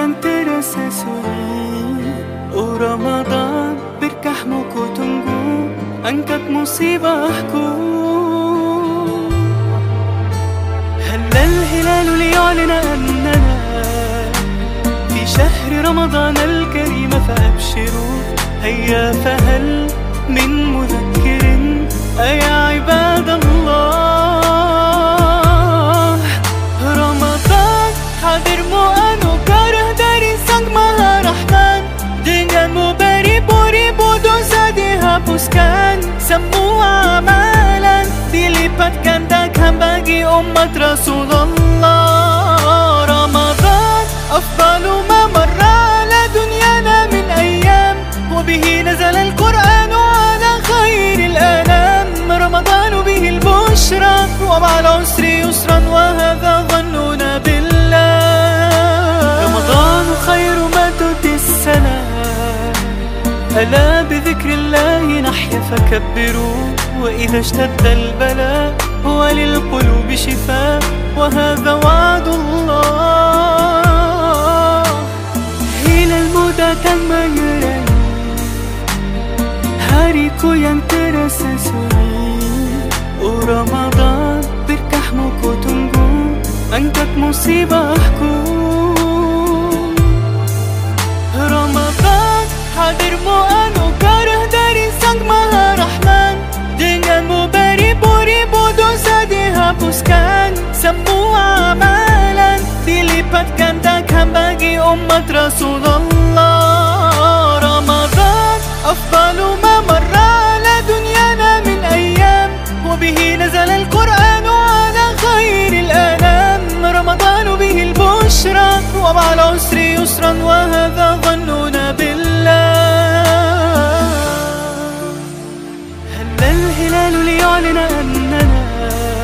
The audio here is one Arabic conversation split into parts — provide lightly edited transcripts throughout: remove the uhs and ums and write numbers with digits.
yang terasa sulit. Oh Ramadan, berkahmu ku tunggu, angkat musibahku. هل الهلال ليعلن أننا في شهر رمضان الكريم فأبشروا. هيا فهل من مذكر أيا عباد Allah. Ramadan hadirmu anugerah dari Sang Maha Rahman. Denganmu beribu-ribu dosa dihapuskan, semua amalan dilipat gandakan bagi umat Rasulullah. Ramadan afdalu ma marra ala dunyana min ayyam, wa bihi nazala al-Qur'an ala khairil anam. Ramadan bihi al-bushra wa ma'al usri yusran wa hadha dhannuna billah. Ramadan khayru ma tuti as-salam, ألا بذكر الله نحيا فكبروا. وإذا اشتد البلاء هو للقلوب شفاء وهذا وعد الله. Hilal muda akan mengerai hariku yang terasa sulit. Oh Ramadan, berkahmu ku tunggu, angkat musibahku. Ramadan hadirmu anugerah dari Sang Maha Rahman. Denganmu beribu-ribu dosa dihapuskan, semua amalan dilipat gandakan bagi umat Rasulullah. Ramadan afdalu ma marra ala dunyana min ayyam, wa bihi nazala al-Qur'an ala khairil anam. Ramadan bihi al-bushra wa ma'al usri yusran wa hadha dhannuna billah. الهلال ليعلن أننا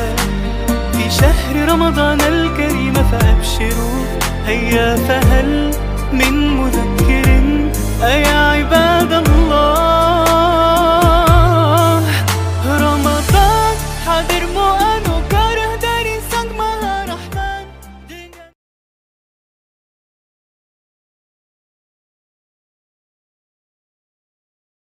في شهر رمضان الكريم فأبشروا. هيا فهل